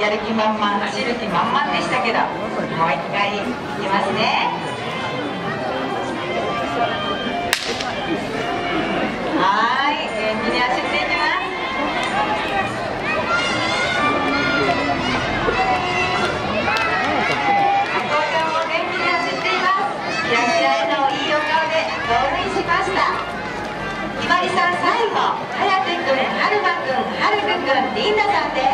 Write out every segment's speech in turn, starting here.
やる気満々、走る気満々でしたけど、もう一回いきますね。はい、元気に走っていきます。加藤ちゃんも元気に走っています。キラキラ笑顔、いいお顔でゴールインしました。ひばりさん最後、はやてくん、はるまくん、はるくくん、りんなさんです。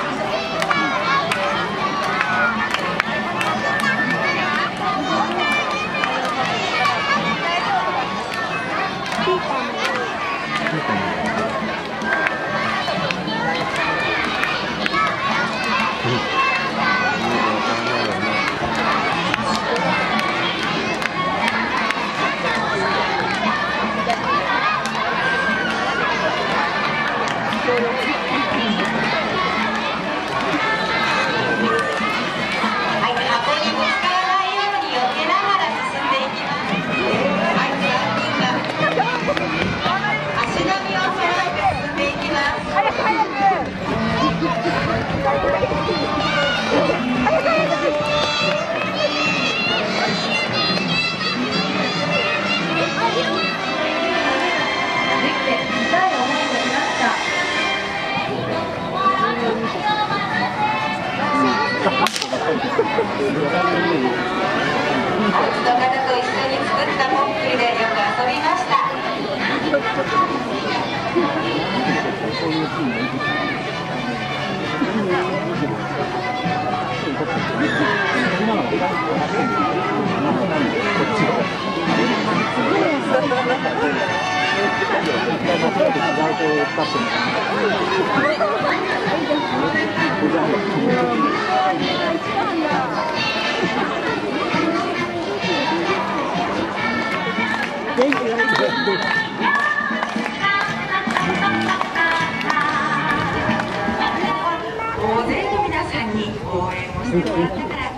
人方と一緒に作ったポッキーでよく遊びました。大勢の皆さんに応援をしてもらったから